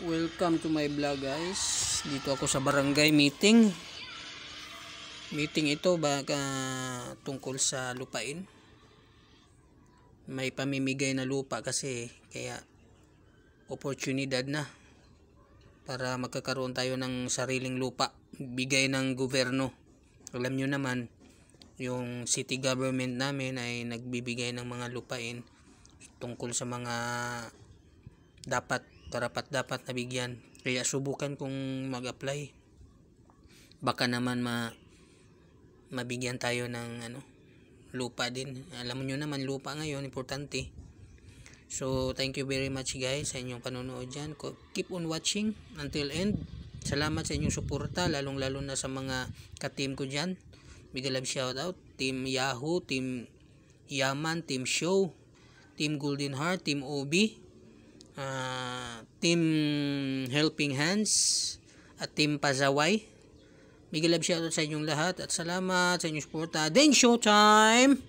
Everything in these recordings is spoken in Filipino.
Welcome to my vlog guys. Dito ako sa barangay meeting. Meeting ito baka tungkol sa lupain. May pamimigay na lupa kasi kaya oportunidad na para magkakaroon tayo ng sariling lupa. Bigay ng gobyerno. Alam nyo naman, yung city government namin ay nagbibigay ng mga lupain tungkol sa mga dapat nabigyan. Kaya subukan kong mag-apply. Baka naman mabigyan tayo ng lupa din. Alam niyo naman lupa ngayon importante. So thank you very much guys sa inyong panonood diyan. Keep on watching until end. Salamat sa inyong suporta, lalong-lalo na sa mga ka-team ko diyan. Big love shout out Team Yahoo, Team Yaman, Team Show, Team Golden Heart, Team OB, Team Helping Hands at Team Pazaway. Big love shout out sa inyong lahat at salamat sa inyong suporta. Then showtime!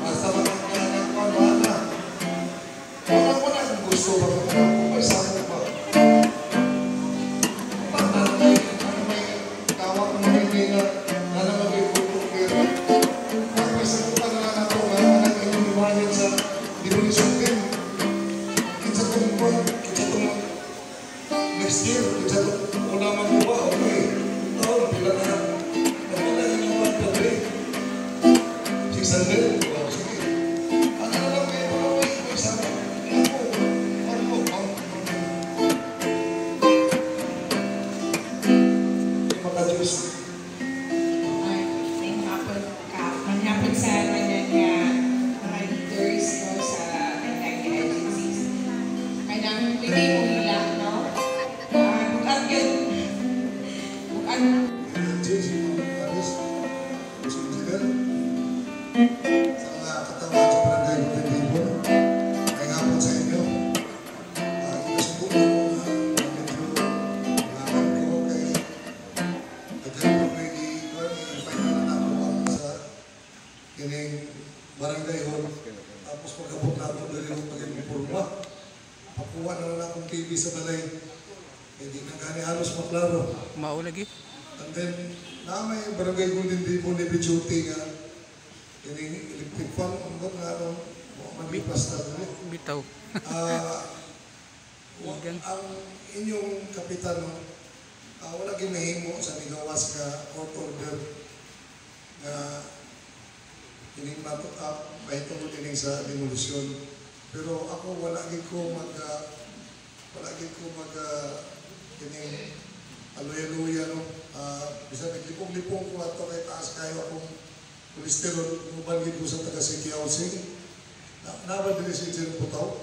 Basta makakailangan ko ang wala. Wala kung gusto ba kung may sakit ba. Ano may tawag mo hindi na naman may pupukir. May sakit pa na ako nga anak yung lumayan sa demolisyon din. Kita itong next year, kita itong una magbuwa, okay. Taon, pila na. Wala yung mga pagkabi. 600? Wow, sige. Ano na lang kayo, may sama. Ano? Maka-Diyos. Manghapon sa mga leaders no, sa NIC agencies. Kaya nang pwede mo ilang, no? Bukan yun. Bukan. Diyos, Aris, Diyos Engineer, sa mga katawan sa barangay Butibon, ay hapon sa inyo. Ikasubo na mo na medyo naman ko kay naghan ko kay i-final na ako sa kining barangay hall. Tapos pag-abot na ako dali ng pag-informa. Pakuha na lang akong TV sa balay. Hindi na gani halos maklaro. Mao lagi. And then, may barangay Golden Dimo ni Bichuti nga ini electric fan ang nga ano magipas na doon. Bitaw. Ang inyong kapitan wala ginahimo sa nigawas nga court order nga ini matot up bahitungod ini sa demolisyon. Pero ako wala gid ko mag kining aluya-luya no. Bisa naglipong-lipong ko ato kay taas kayo akong kolesterol uban gid ko sa taga City Housing. Naba dili si Jero Putaw.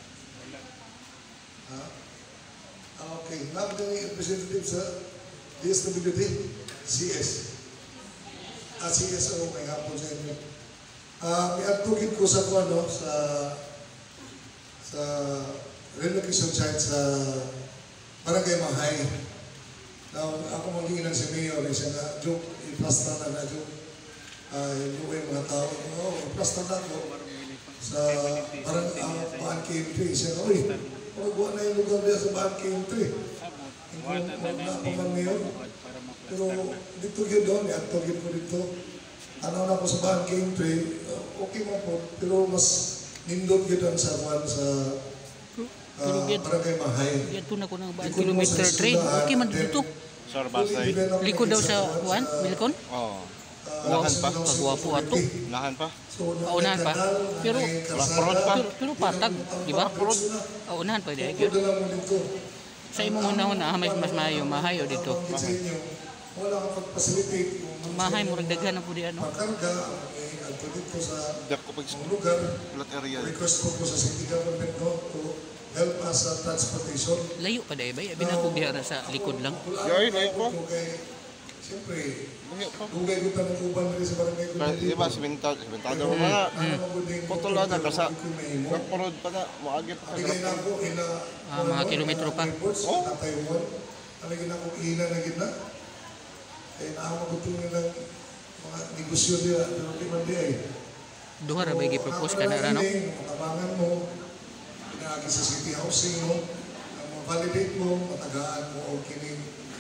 Okay, naba dili representative sa DSWD CS. CSO may hapon sa inyo. May atugid ko sa kuano sa relocation site sa Barangay Mahay. Now, ako magiging si Mayor, siya na, joke, i-plasta na joke. Yung mga tao, i-plasta na ako sa Bahan K3. Siya na, uy, magawa na yung lugar niya sa Bahan K3. Wag na ako man ngayon. Pero dito yun doon, i-actogin ko dito. Ano na ako sa Bahan K3, okay mo po, pero mas nindot yun sa Barangay Mahay. Dito na ko ng kilometer 3. Okay man dito. Sir, Basay. Likod daw sa Juan, Milcon? Oo. Lahan pa. Pagwapo ato. Lahan pa. Paunahan pa. Pero pa. Pero patag, di ba? Paunahan pa di gyud. Sa imong una-una mas mahayo dito. Wala kang pag-facilitate. Mahay mo daghan na pud ano. Makarga, adto dito sa Dako pag lugar. flat area. Request ko sa City Government to help us sa transportation. Layo pa dai ba? Abi na ko diha sa likod lang. Yoy, layo pa. Siyempre, Layo pa. dugay ko tanong uban rin sa barangay ko. Iba, simentado mo mga. Putol na kasa. Nagpurod pa na. Maagit pa sa Bigay na grapon. ako Mga kilometro pa. Oh. Taiwan. Alagin na ako ina na gina. Kaya naamag ko ito ng mga negosyo nila. Pero di man di ay. Duha ra ba gi-propose ka na ra no? Matabangan mo. Pinagi sa City Housing mo. Validate mo. Matagaan mo. O kining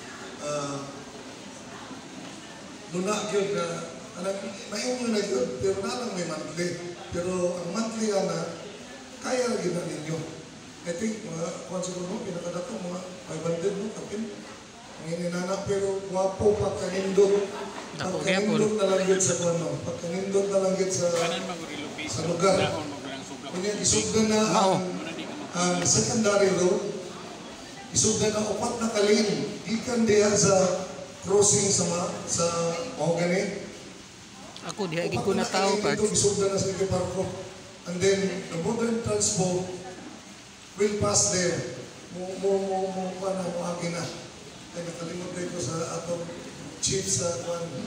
luna yun na may umuna na yun. Pero na lang may monthly. Pero ang monthly na kaya lagi na ninyo. I think mga kung siguro mo, pinakadato mga 500 mo, kapin. Ang ininana, pero wapo pagkanindot. Pagkanindot na lang yun sa ano. Pagkanindot na lang yun sa lugar. Kanya isugdan na ang secondary road. Isugdan na upat na kalin. Ikan diha sa crossing sa Mahogany. Ako diha gid ko na tao pa. Isugdan na sa Parko. And then the modern transport will pass there. Agi na. Ay nakalimot ko sa atong chief sa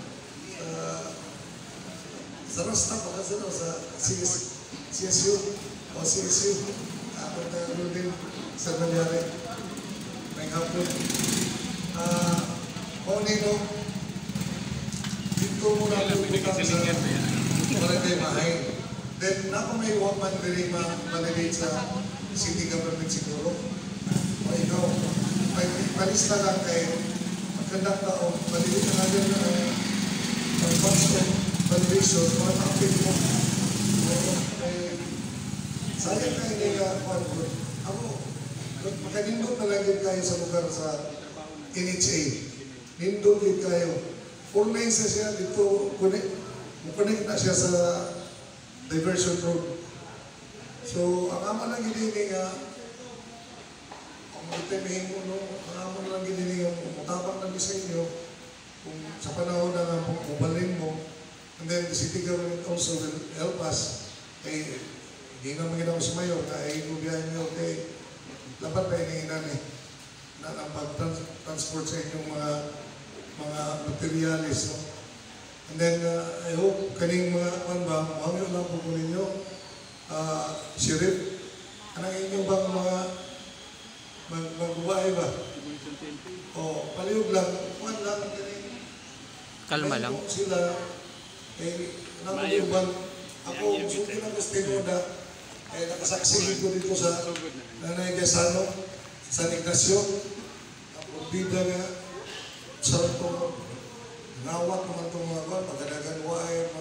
Rasta pa kasi sa CSU o CSU. Ako na din sa nangyari. May hapon. Nino, dito mo na pupunta sa Barangay Mahay. na ako may huwag man rin ma-validate sa city government siguro. O ikaw, may palista lang kay magkandak na o validate na natin ang constant validation para ma-update mo. Sayang kayo nila ako, makanindot na lang kayo sa lugar sa NHA. Nindot din kayo. 4 lanes na siya dito, connect na siya sa diversion road. So, ang ama lang giniling nga, kung magtimihin mo, no, ang ama lang giniling nga, mutabang lang sa inyo, kung sa panahon na nga, mubalin mo, and then the city government also will help us, hindi naman ginawa si Mayor, na igubihan nyo, dapat pa hinihinan na ang pag-transport sa inyong mga materialis. No? And then, I hope kaning mga mahangyo lang po po ninyo, Sheriff, anong inyong bang mga magbubae ba? O, palihog lang, kuhan lang, Kalma lang. Sila, nakaluban, ako, suki ng Gustinoda, nakasaksi ko dito sa Nanay Gasano, San Ignacio, ang bida nga, sarap ko, ngawat naman itong mga kwan, pagkadagan wire,